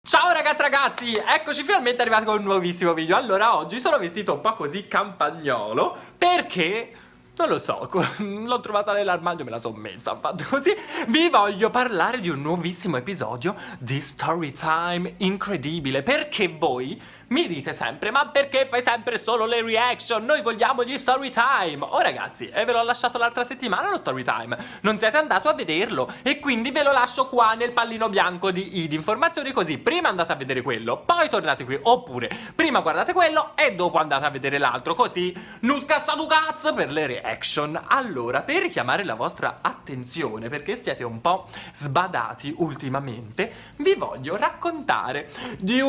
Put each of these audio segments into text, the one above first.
Ciao ragazzi, eccoci finalmente arrivati con un nuovissimo video. Allora, oggi sono vestito un po' così campagnolo perché, non lo so, l'ho trovata nell'armadio e me la sono messa, ho fatto così. Vi voglio parlare di un nuovissimo episodio di Storytime incredibile, perché voi mi dite sempre: ma perché fai sempre solo le reaction? Noi vogliamo gli story time. Oh ragazzi, e ve l'ho lasciato l'altra settimana lo story time. Non siete andati a vederlo e quindi ve lo lascio qua nel pallino bianco di informazioni, così prima andate a vedere quello, poi tornate qui, oppure prima guardate quello e dopo andate a vedere l'altro, così non scassate un cazzo per le reaction. Allora, per richiamare la vostra attenzione, perché siete un po' sbadati ultimamente, vi voglio raccontare di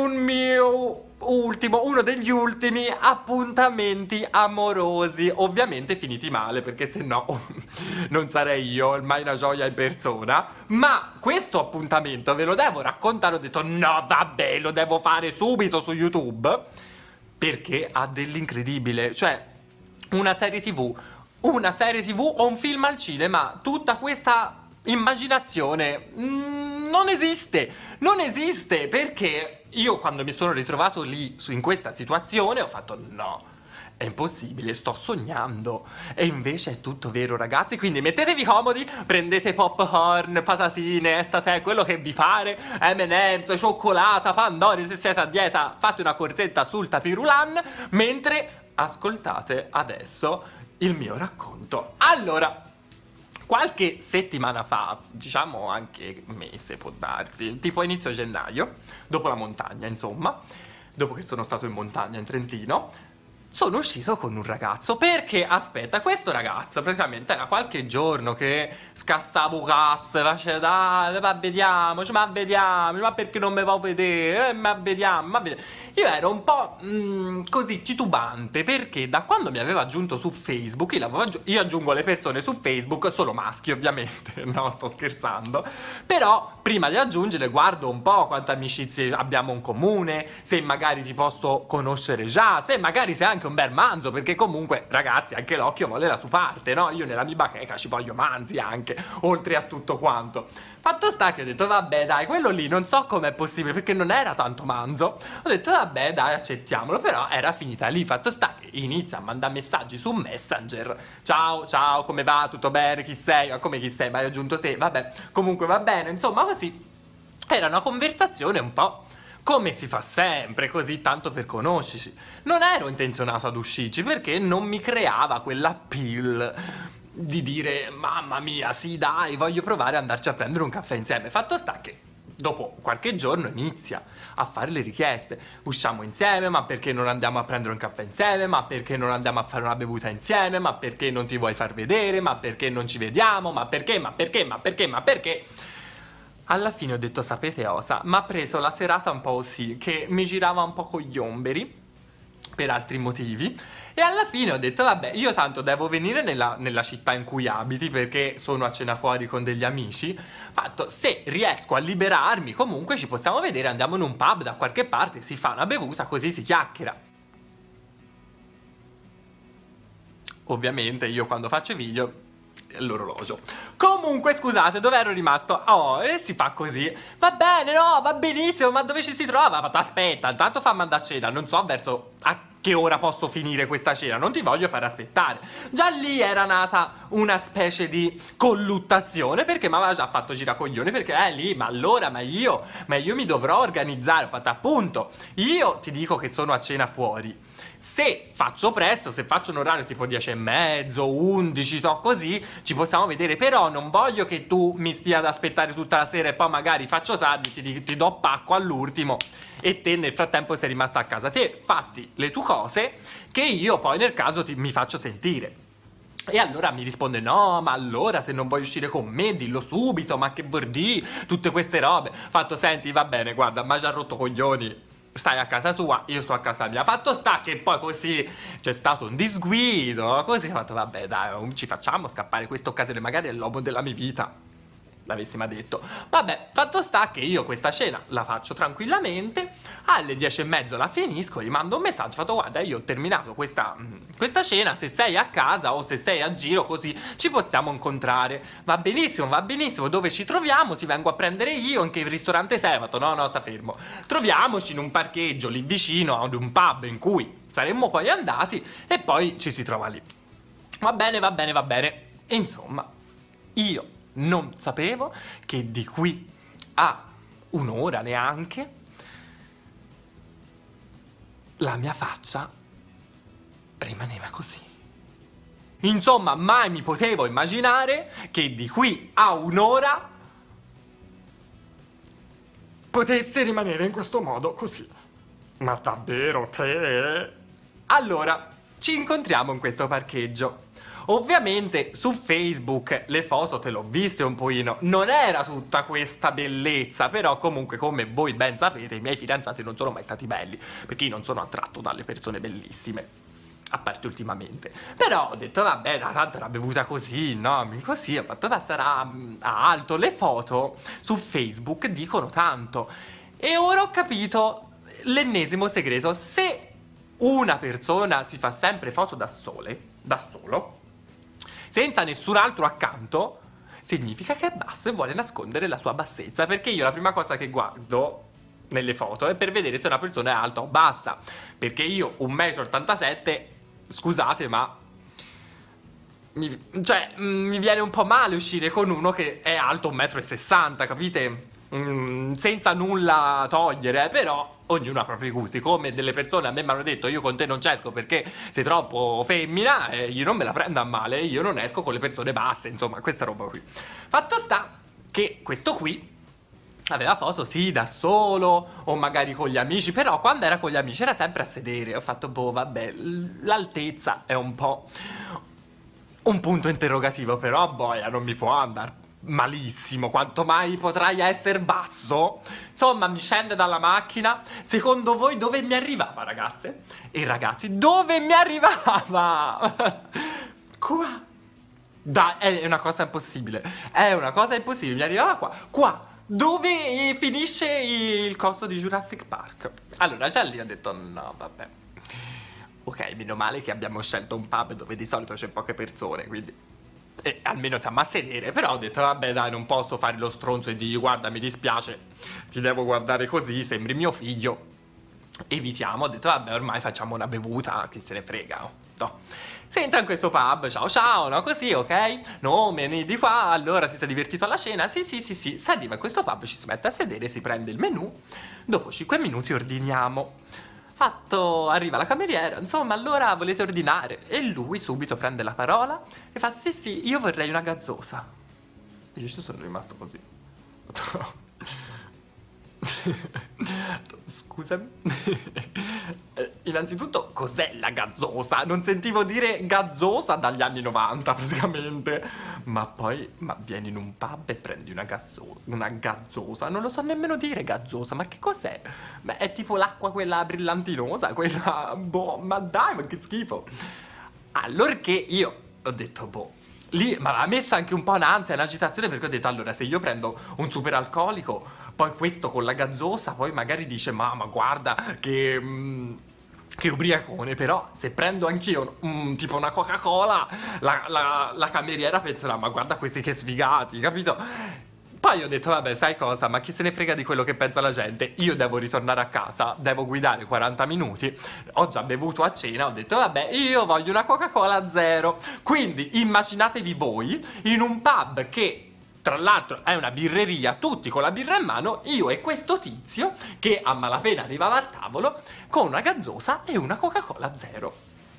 uno degli ultimi appuntamenti amorosi, ovviamente finiti male, perché se no non sarei io mai una gioia in persona. Ma questo appuntamento ve lo devo raccontare. Ho detto no vabbè, lo devo fare subito su YouTube, perché ha dell'incredibile. Cioè, una serie tv o un film al cinema, tutta questa immaginazione non esiste, perché io quando mi sono ritrovato lì in questa situazione ho fatto no, è impossibile, sto sognando. E invece è tutto vero ragazzi, quindi mettetevi comodi, prendete popcorn, patatine, estate, quello che vi pare, M&M's, cioccolata, pandori, se siete a dieta fate una corsetta sul tapirulan, mentre ascoltate adesso il mio racconto. Allora, qualche settimana fa, diciamo anche mese può darsi, tipo inizio gennaio, dopo la montagna insomma, dopo che sono stato in montagna in Trentino, sono uscito con un ragazzo. Perché, aspetta, questo ragazzo praticamente era qualche giorno che scassavo cazzo, faceva dai, ma vediamoci, ma perché non mi vuoi vedere, ma vediamo. Io ero un po' così titubante, perché da quando mi aveva aggiunto su Facebook, io aggiungo le persone su Facebook, solo maschi ovviamente, no, sto scherzando, però prima di aggiungere guardo un po' quante amicizie abbiamo in comune, se magari ti posso conoscere già, se magari sei anche un bel manzo, perché comunque ragazzi anche l'occhio vuole la sua parte, no? Io nella mia bacheca ci voglio manzi anche, oltre a tutto quanto. Fatto sta che ho detto vabbè dai, quello lì non so com'è possibile, perché non era tanto manzo. Ho detto vabbè dai, accettiamolo, però era finita lì. Fatto sta che inizia a mandare messaggi su Messenger: ciao, come va, tutto bene, chi sei? Ma come chi sei? Ma hai aggiunto te? Vabbè, comunque va bene, insomma così. Era una conversazione un po' come si fa sempre, così tanto per conoscerci. Non ero intenzionato ad uscirci, perché non mi creava quell'appeal di dire mamma mia, sì dai, voglio provare ad andarci a prendere un caffè insieme. Fatto sta che dopo qualche giorno inizia a fare le richieste: usciamo insieme, ma perché non andiamo a prendere un caffè insieme, ma perché non andiamo a fare una bevuta insieme, ma perché non ti vuoi far vedere, ma perché non ci vediamo, ma perché. Alla fine ho detto sapete cosa, mi ha preso la serata un po' così, che mi girava un po' con gli omberi per altri motivi, e alla fine ho detto vabbè, io tanto devo venire nella città in cui abiti, perché sono a cena fuori con degli amici. Fatto, se riesco a liberarmi comunque ci possiamo vedere, andiamo in un pub da qualche parte, si fa una bevuta, così si chiacchiera. Ovviamente io quando faccio video, l'orologio. Comunque scusate, dove ero rimasto? Oh, e si fa così. Va bene, no, va benissimo, ma dove ci si trova? Ma aspetta, intanto fammi andare a cena. Non so verso a che ora posso finire questa cena, non ti voglio fare aspettare. Già lì era nata una specie di colluttazione, perché mi aveva già fatto giracoglione, perché lì, ma allora, ma io mi dovrò organizzare. Ho fatto appunto, io ti dico che sono a cena fuori. Se faccio presto, se faccio un orario tipo 10:30, 11, so così, ci possiamo vedere. Però non voglio che tu mi stia ad aspettare tutta la sera e poi magari faccio tardi, ti do pacco all'ultimo e te nel frattempo sei rimasta a casa. Te fatti le tue cose, che io poi nel caso mi faccio sentire. E allora mi risponde no, ma allora se non vuoi uscire con me dillo subito, ma che vuol dire tutte queste robe. Fatto, senti, va bene, guarda, mi ha già rotto coglioni, stai a casa tua, io sto a casa mia. Fatto sta che poi così c'è stato un disguido, così ho fatto vabbè dai, ci facciamo scappare questa occasione, magari è l'uomo della mia vita. l'avessi mai detto. Vabbè, fatto sta che io questa cena la faccio tranquillamente, alle 10:30 la finisco, gli mando un messaggio, fatto guarda io ho terminato questa cena, se sei a casa o se sei a giro così ci possiamo incontrare. Va benissimo, dove ci troviamo? Ti vengo a prendere io, in che ristorante sei? Fatto no, sta fermo. Troviamoci in un parcheggio lì vicino ad un pub in cui saremmo poi andati e poi ci si trova lì. Va bene. E insomma, io non sapevo che di qui a un'ora neanche la mia faccia rimaneva così. Insomma, mai mi potevo immaginare che di qui a un'ora potesse rimanere in questo modo così. Ma davvero te? Allora, ci incontriamo in questo parcheggio. Ovviamente su Facebook le foto te l'ho viste un pochino, non era tutta questa bellezza, però comunque come voi ben sapete i miei fidanzati non sono mai stati belli, perché io non sono attratto dalle persone bellissime, a parte ultimamente. Però ho detto vabbè, tanto era bevuta così, no? Così ho fatto sarà alto, le foto su Facebook dicono tanto. E ora ho capito l'ennesimo segreto: se una persona si fa sempre foto da solo, senza nessun altro accanto, significa che è basso e vuole nascondere la sua bassezza. Perché io la prima cosa che guardo nelle foto è per vedere se una persona è alta o bassa. Perché io 1,87 m, scusate, ma mi viene un po' male uscire con uno che è alto 1,60 m, capite? Senza nulla togliere, però ognuno ha i propri gusti. Come delle persone a me mi hanno detto io con te non esco perché sei troppo femmina, e io non me la prendo a male, io non esco con le persone basse, insomma questa roba qui. Fatto sta che questo qui aveva foto sì da solo o magari con gli amici, però quando era con gli amici era sempre a sedere. Ho fatto boh, vabbè, l'altezza è un po' un punto interrogativo, però boia, non mi può andare malissimo, quanto mai potrai essere basso? Insomma, mi scende dalla macchina. Secondo voi dove mi arrivava, ragazze e ragazzi? Dove mi arrivava? Qua. Dai, è una cosa impossibile. È una cosa impossibile. Mi arrivava qua, dove finisce il costo di Jurassic Park. Allora, già lì ho detto no, vabbè. Ok, meno male che abbiamo scelto un pub dove di solito c'è poche persone, quindi almeno siamo a sedere. Però ho detto vabbè dai, non posso fare lo stronzo e dirgli guarda mi dispiace, ti devo guardare così, sembri mio figlio, evitiamo. Ho detto vabbè ormai facciamo una bevuta, chi se ne frega, no. Si entra in questo pub, ciao, no, così, ok? No, vieni di qua, allora si sta divertito alla cena? Sì, si arriva in questo pub, ci si mette a sedere, si prende il menù, dopo 5 minuti ordiniamo. Fatto, arriva la cameriera, insomma, allora volete ordinare? E lui subito prende la parola e fa sì, io vorrei una gazzosa. E io ci sono rimasto così. Scusami. Innanzitutto, cos'è la gazzosa? Non sentivo dire gazzosa dagli anni 90 praticamente. Ma poi, vieni in un pub e prendi una gazzosa. Non lo so nemmeno dire gazzosa, ma che cos'è? Beh, è tipo l'acqua quella brillantinosa, quella, boh, ma dai, ma che schifo. Allorché io ho detto, boh, lì mi ha messo anche un po' un'ansia, un'agitazione, perché ho detto, allora, se io prendo un super alcolico, poi questo con la gazzosa, poi magari dice, ma guarda che ubriacone. Però se prendo anch'io tipo una Coca-Cola, la cameriera penserà, ma guarda questi che sfigati, capito? Poi ho detto, vabbè, sai cosa, ma chi se ne frega di quello che pensa la gente, io devo ritornare a casa, devo guidare 40 minuti, ho già bevuto a cena, ho detto, vabbè, io voglio una Coca-Cola zero. Quindi immaginatevi voi in un pub che tra l'altro è una birreria, tutti con la birra in mano, io e questo tizio che a malapena arrivava al tavolo con una gazzosa e una Coca-Cola zero.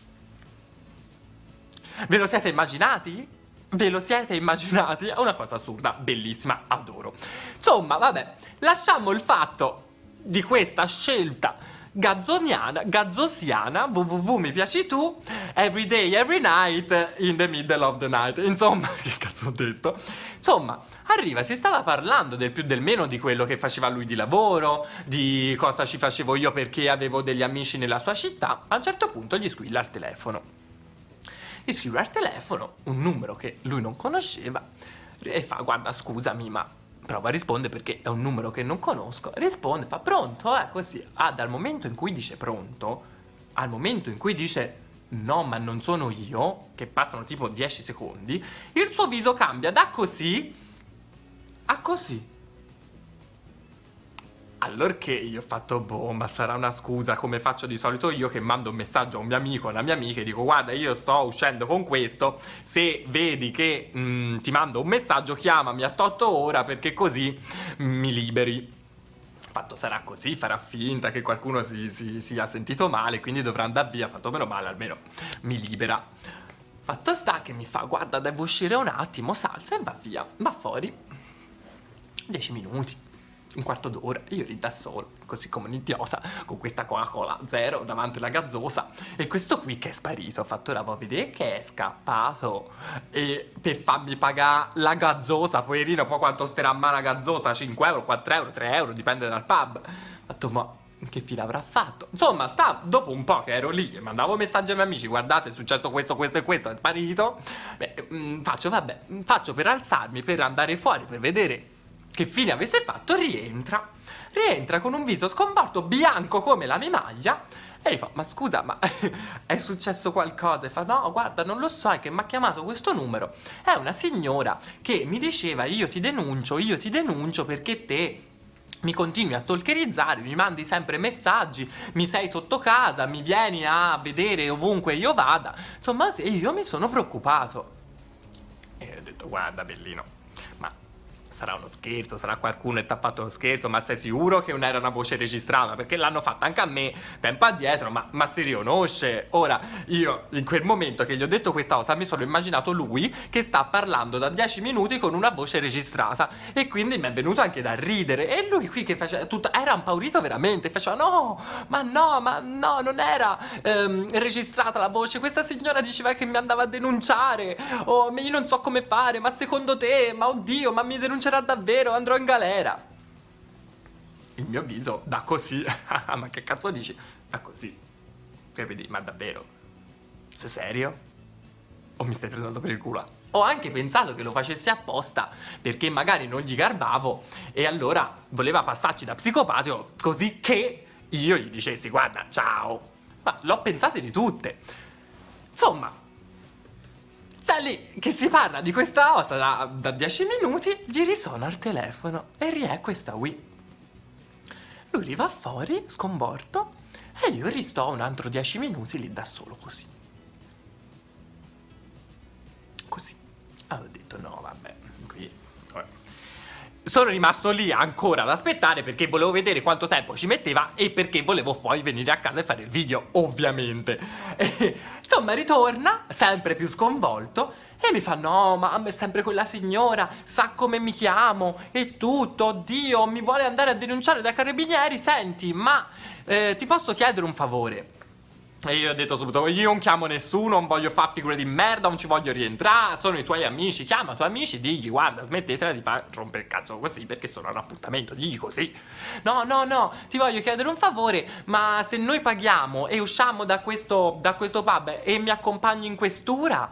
Ve lo siete immaginati? Ve lo siete immaginati? È una cosa assurda, bellissima, adoro. Insomma, vabbè, lasciamo il fatto di questa scelta gazzosiana, www mi piaci tu, every day, every night, in the middle of the night. Insomma, che cazzo ho detto? Insomma, arriva, si stava parlando del più del meno di quello che faceva lui di lavoro, di cosa ci facevo io perché avevo degli amici nella sua città. A un certo punto gli squilla il telefono un numero che lui non conosceva E fa, guarda, scusami, ma prova a rispondere perché è un numero che non conosco. Risponde, fa pronto, così. Dal momento in cui dice pronto, al momento in cui dice no, ma non sono io, che passano tipo 10 secondi, il suo viso cambia da così a così. Allorché io ho fatto, boh, ma sarà una scusa, come faccio di solito io, che mando un messaggio a un mio amico o una mia amica e dico, guarda, io sto uscendo con questo, se vedi che ti mando un messaggio chiamami a 8 ore perché così mi liberi. Fatto, sarà così, farà finta che qualcuno si sia sentito male, quindi dovrà andare via. Fatto, meno male, almeno mi libera. Fatto sta che mi fa, guarda, devo uscire un attimo, salza e va via, va fuori. 10 minuti, un quarto d'ora, io lì da solo, così come un'idiota, con questa Coca-Cola zero davanti alla gazzosa, e questo qui che è sparito. Ho fatto, ora vuoi vedere che è scappato e per farmi pagare la gazzosa, poverino, poi quanto starà a mano la gazzosa, 5 euro, 4 euro, 3 euro, dipende dal pub. Ho fatto, ma che fine avrà fatto? Insomma, dopo un po' che ero lì e mandavo messaggi ai miei amici, guardate, è successo questo, questo e questo, è sparito. Faccio, vabbè, faccio per alzarmi, per andare fuori, per vedere che fine avesse fatto. Rientra con un viso sconvolto, bianco come la mia maglia, e gli fa, ma scusa, ma è successo qualcosa? E fa, no, guarda, non lo so, è che mi ha chiamato questo numero, è una signora che mi diceva io ti denuncio perché te mi continui a stalkerizzare, mi mandi sempre messaggi, mi sei sotto casa, mi vieni a vedere ovunque io vada, insomma, sì, io mi sono preoccupato. E ho detto, guarda, bellino, ma sarà uno scherzo, sarà qualcuno che ti ha fatto lo scherzo, ma sei sicuro che non era una voce registrata? Perché l'hanno fatta anche a me tempo addietro, ma si riconosce. Ora, io in quel momento che gli ho detto questa cosa mi sono immaginato lui che sta parlando da 10 minuti con una voce registrata, e quindi mi è venuto anche da ridere. E lui qui che faceva tutto, era impaurito veramente, faceva no, non era registrata la voce, questa signora diceva che mi andava a denunciare, io non so come fare, ma secondo te, ma oddio, ma mi denuncerà davvero, andrò in galera. Il mio viso da così. Ma che cazzo dici? Da così. Che vedi, ma davvero? Sei serio? O mi stai prendendo per il culo? Ho anche pensato che lo facessi apposta, perché magari non gli garbavo e allora voleva passarci da psicopatico, così che io gli dicessi, guarda, ciao. Ma l'ho pensate di tutte. Insomma, sta lì che si parla di questa cosa da 10 minuti, gli risuona il telefono e riè questa Wii. Lui arriva fuori, sconvolto, e io risto un altro 10 minuti lì da solo, così. Così. Allora ho detto, no, vabbè, qui... Sono rimasto lì ancora ad aspettare perché volevo vedere quanto tempo ci metteva e perché volevo poi venire a casa e fare il video, ovviamente. Insomma, ritorna, sempre più sconvolto, e mi fa, no, ma è sempre quella signora, sa come mi chiamo e tutto, oddio, mi vuole andare a denunciare dai carabinieri, senti, ma ti posso chiedere un favore? E io ho detto subito, io non chiamo nessuno, non voglio fare figure di merda, non ci voglio rientrare, sono i tuoi amici, chiama i tuoi amici, digli, guarda, smettetela di fare rompere il cazzo così, perché sono a un appuntamento, digli così. No, ti voglio chiedere un favore, ma se noi paghiamo e usciamo da questo pub e mi accompagni in questura?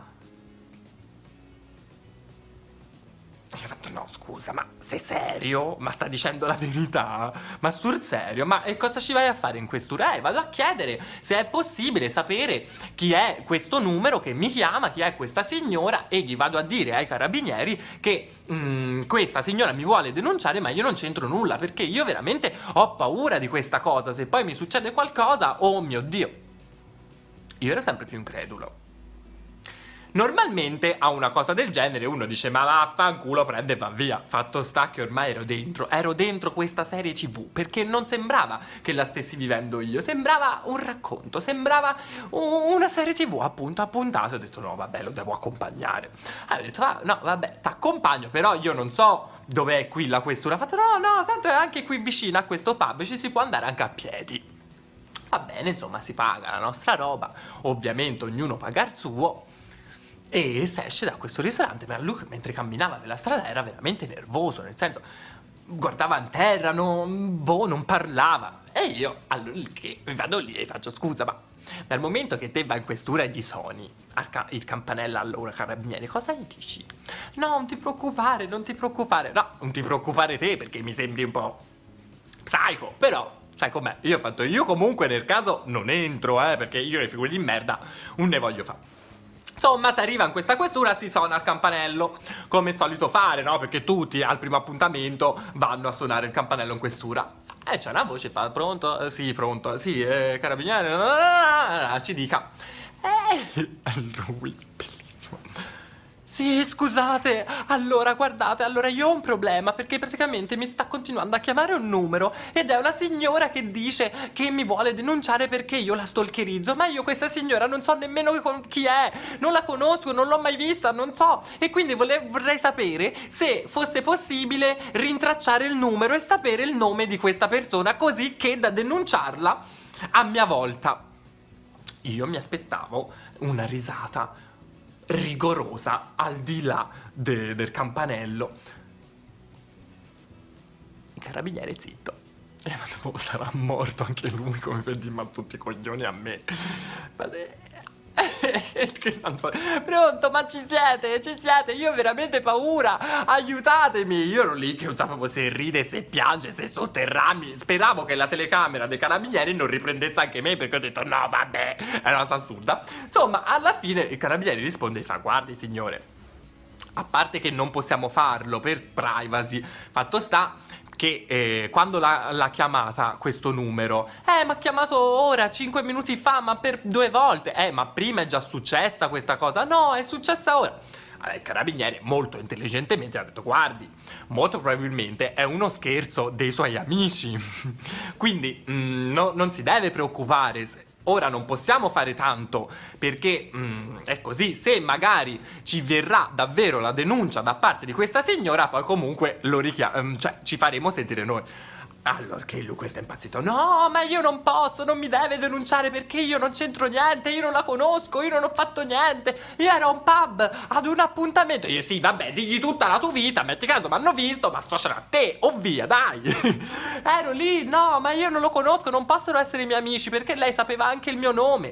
E io ho fatto, no, scusa, ma sei serio? Ma sta dicendo la verità? Ma sul serio? Ma cosa ci vai a fare in questura? Vado a chiedere se è possibile sapere chi è questo numero che mi chiama, chi è questa signora, e gli vado a dire ai carabinieri che questa signora mi vuole denunciare, ma io non c'entro nulla, perché io veramente ho paura di questa cosa. Se poi mi succede qualcosa, oh mio Dio. Io ero sempre più incredulo. Normalmente a una cosa del genere uno dice, ma vaffanculo, prende e va via. Fatto sta che ormai ero dentro questa serie TV, perché non sembrava che la stessi vivendo io, sembrava un racconto, sembrava una serie TV appunto a puntate. Ho detto, no, vabbè, lo devo accompagnare. Allora ho detto, no, vabbè, t'accompagno, però io non so dov'è qui la questura. Ho fatto, no, tanto è anche qui vicino a questo pub, ci si può andare anche a piedi. Va bene, insomma, si paga la nostra roba, ovviamente ognuno paga il suo. E si esce da questo ristorante, ma lui mentre camminava per la strada era veramente nervoso, nel senso, guardava in terra, non parlava. E io allora che vado lì e faccio, scusa, ma dal momento che te vai in questura e gli suoni il campanello, allora carabinieri, cosa gli dici? No, non ti preoccupare, non ti preoccupare. No, non ti preoccupare te, perché mi sembri un po' psycho, però sai com'è? Io comunque nel caso non entro, perché io le figure di merda non ne voglio fare. Insomma, si arriva in questa questura, si suona il campanello, come è solito fare, no? Perché tutti al primo appuntamento vanno a suonare il campanello in questura. E c'è una voce, fa, pronto? Sì, pronto, sì, carabinieri, ci dica. Lui, bellissimo. Sì, scusate, allora guardate, allora io ho un problema perché praticamente mi sta continuando a chiamare un numero ed è una signora che dice che mi vuole denunciare perché io la stalkerizzo, ma io questa signora non so nemmeno chi è, non la conosco, non l'ho mai vista, non so, e quindi vorrei sapere se fosse possibile rintracciare il numero e sapere il nome di questa persona così che da denunciarla a mia volta. Io mi aspettavo una risata rigorosa al di là del campanello. Il carabiniere zitto. Ma dopo sarà morto anche lui, come per dire, ma tutti i coglioni a me. Pronto, ma ci siete, io ho veramente paura, aiutatemi. Io ero lì che non sapevo se ride, se piange, se sotterrarmi. Speravo che la telecamera dei carabinieri non riprendesse anche me, perché ho detto no vabbè, è una cosa assurda. Insomma, alla fine il carabiniere risponde e fa: guardi signore, a parte che non possiamo farlo per privacy, fatto sta che quando l'ha chiamata questo numero, ma ha chiamato ora, 5 minuti fa, ma per 2 volte, ma prima è già successa questa cosa, no, è successa ora. Allora, il carabiniere molto intelligentemente ha detto: guardi, molto probabilmente è uno scherzo dei suoi amici, quindi non si deve preoccupare. Ora non possiamo fare tanto perché è così, se magari ci verrà davvero la denuncia da parte di questa signora, poi comunque cioè ci faremo sentire noi. Allora che lui questo è impazzito: no, ma io non posso, non mi deve denunciare perché io non c'entro niente, io non la conosco, io non ho fatto niente, io ero a un pub ad un appuntamento. Io sì, vabbè, digli tutta la tua vita, metti caso mi hanno visto, ma associano a te, o via, dai. Ero lì, no, ma io non lo conosco, non possono essere i miei amici perché lei sapeva anche il mio nome.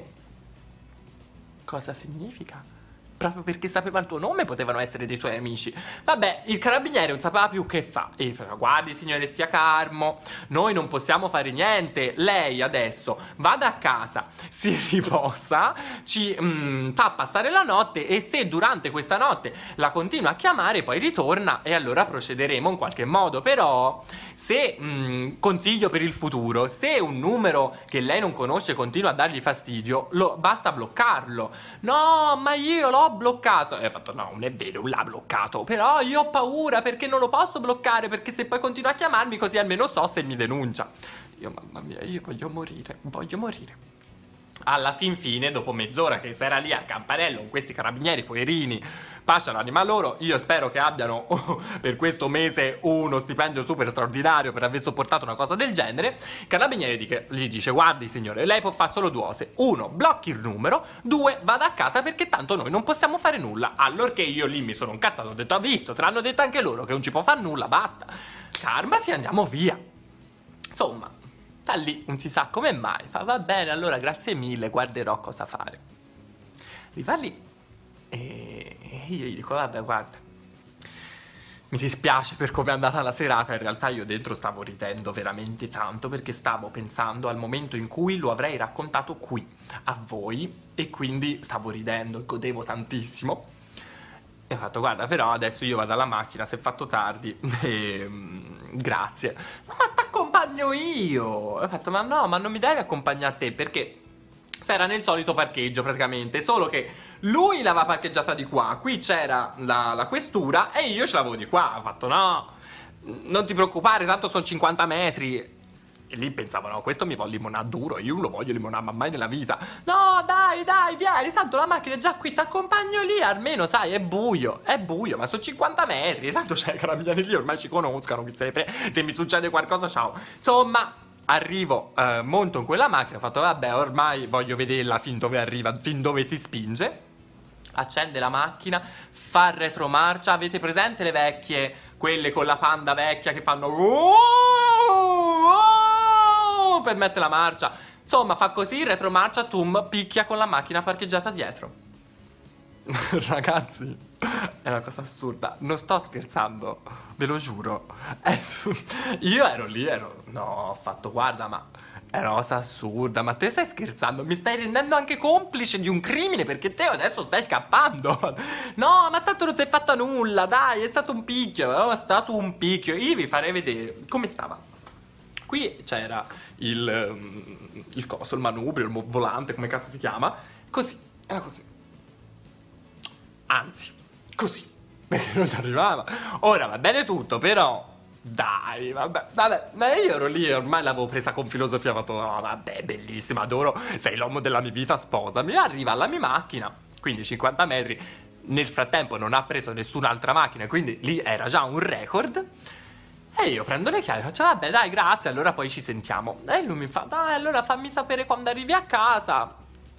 Cosa significa? Proprio perché sapeva il tuo nome potevano essere dei tuoi amici. Vabbè, il carabiniere non sapeva più che fa. E fa: guardi signore, stia calmo, noi non possiamo fare niente. Lei adesso vada a casa, si riposa, ci fa passare la notte, e se durante questa notte la continua a chiamare poi ritorna e allora procederemo in qualche modo. Però se, consiglio per il futuro, se un numero che lei non conosce continua a dargli fastidio, basta bloccarlo. No, ma io l'ho bloccato. E ha fatto: no, non è vero, l'ha bloccato, però io ho paura perché non lo posso bloccare, perché se poi continua a chiamarmi così almeno so se mi denuncia. Io, mamma mia, io voglio morire, voglio morire. Alla fin fine, dopo mezz'ora che si era lì al campanello con questi carabinieri poverini, pace all'anima loro, io spero che abbiano per questo mese uno stipendio super straordinario per aver sopportato una cosa del genere. Il carabiniere gli dice: guardi signore, lei può fare solo 2 cose: 1, blocchi il numero, 2, vada a casa perché tanto noi non possiamo fare nulla. Allorché io lì mi sono incazzato, ho detto: ha visto, te l'hanno detto anche loro che non ci può fare nulla, basta, calmati, andiamo via. Insomma, sta lì, non si sa come mai, fa: va bene, allora grazie mille, guarderò cosa fare. Arriva lì e io gli dico: vabbè, guarda, mi dispiace per come è andata la serata. In realtà io dentro stavo ridendo veramente tanto, perché stavo pensando al momento in cui lo avrei raccontato qui a voi, e quindi stavo ridendo e godevo tantissimo. E ho fatto: guarda, però adesso io vado alla macchina, si è fatto tardi, grazie. Ma t'accompagno io. E ho fatto: ma no, ma non mi devi accompagnare a te, perché era nel solito parcheggio praticamente, solo che lui l'aveva parcheggiata di qua, qui c'era la questura e io ce l'avevo di qua. Ho fatto: no, non ti preoccupare, tanto sono 50 metri. E lì pensavo: no, questo mi vuole limonare duro, io non lo voglio limonare mai nella vita. No, dai, vieni, tanto la macchina è già qui, ti accompagno lì, almeno sai, è buio, ma sono 50 metri, tanto c'è i carabinieri lì, ormai ci conoscono, se mi succede qualcosa, ciao. Insomma, arrivo, monto in quella macchina, ho fatto: vabbè, ormai voglio vederla fin dove arriva, fin dove si spinge. Accende la macchina, fa retromarcia. Avete presente le vecchie, quelle con la Panda vecchia che fanno per mettere la marcia? Insomma, fa così, retromarcia, tum, picchia con la macchina parcheggiata dietro. Ragazzi, è una cosa assurda. Non sto scherzando, ve lo giuro. Io ero lì, no, ho fatto, guarda, ma è una cosa assurda. Ma te stai scherzando? Mi stai rendendo anche complice di un crimine, perché te adesso stai scappando. No, ma tanto non si è fatta nulla, dai, è stato un picchio. È stato un picchio. Io vi farei vedere come stava. Qui c'era il coso, il manubrio, il volante, come cazzo si chiama. Così, era così. Anzi, così, perché non ci arrivava. Ora va bene tutto, però dai, vabbè, ma io ero lì e ormai l'avevo presa con filosofia. Ho fatto, no, vabbè, bellissima, adoro, sei l'uomo della mia vita, sposami. Arriva alla mia macchina, quindi 50 metri. Nel frattempo non ha preso nessun'altra macchina, quindi lì era già un record. E io prendo le chiavi e faccio, vabbè, dai, grazie, allora poi ci sentiamo. E lui mi fa, dai, allora fammi sapere quando arrivi a casa.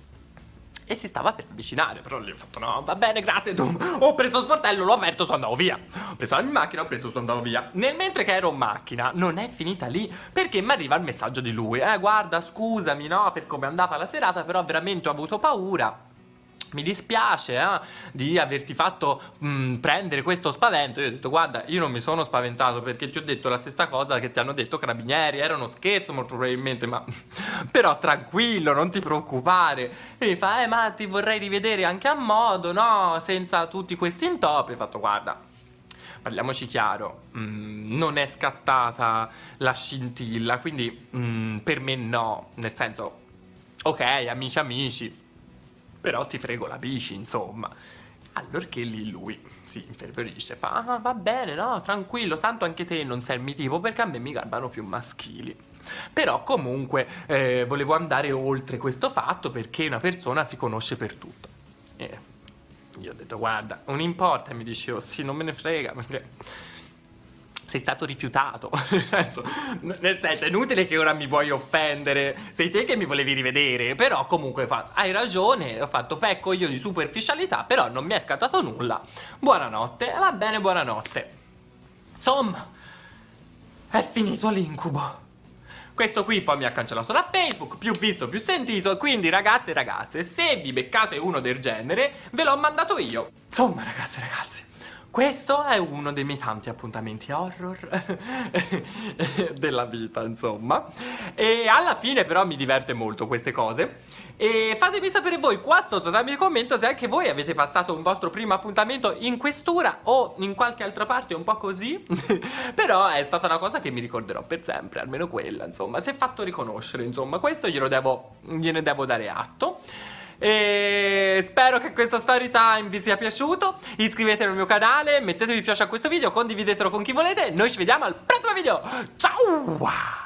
E si stava per avvicinare, però gli ho fatto, no, va bene, grazie, ho preso lo sportello, l'ho aperto, sono andato via. Ho preso la mia macchina, ho preso, sono andato via. Nel mentre che ero in macchina, non è finita lì, perché mi arriva il messaggio di lui. Guarda, scusami, no, per come è andata la serata, però veramente ho avuto paura. Mi dispiace di averti fatto prendere questo spavento. Io ho detto, guarda, io non mi sono spaventato, perché ti ho detto la stessa cosa che ti hanno detto carabinieri. Era uno scherzo molto probabilmente, ma però tranquillo, non ti preoccupare. E mi fa, ma ti vorrei rivedere anche a modo, no? Senza tutti questi intoppi. Ho fatto, guarda, parliamoci chiaro, non è scattata la scintilla, quindi per me no. Nel senso, ok, amici, però ti frego la bici, insomma. Allorché lì lui si infervorisce, fa, va bene, no, tranquillo, tanto anche te non sei il mio tipo, perché a me mi garbano più maschili. Però comunque volevo andare oltre questo fatto, perché una persona si conosce per tutto. E io ho detto, guarda, non importa, e mi dicevo, sì, non me ne frega, perché sei stato rifiutato. nel senso, è inutile che ora mi vuoi offendere, sei te che mi volevi rivedere. Però comunque hai ragione, ho fatto pecco io di superficialità, però non mi è scattato nulla. Buonanotte, va bene, buonanotte. Insomma, è finito l'incubo. Questo qui poi mi ha cancellato da Facebook, più visto, più sentito. Quindi ragazze e ragazze, se vi beccate uno del genere, ve l'ho mandato io. Insomma, ragazze e ragazzi, questo è uno dei miei tanti appuntamenti horror della vita, insomma. E alla fine però mi diverte molto queste cose. E fatemi sapere voi qua sotto tramite commento se anche voi avete passato un vostro primo appuntamento in questura o in qualche altra parte un po' così. Però è stata una cosa che mi ricorderò per sempre, almeno quella, insomma. Si è fatto riconoscere, insomma. Questo gliene devo dare atto. E spero che questo story time vi sia piaciuto. Iscrivetevi al mio canale, mettete mi piace a questo video, condividetelo con chi volete. Noi ci vediamo al prossimo video. Ciao!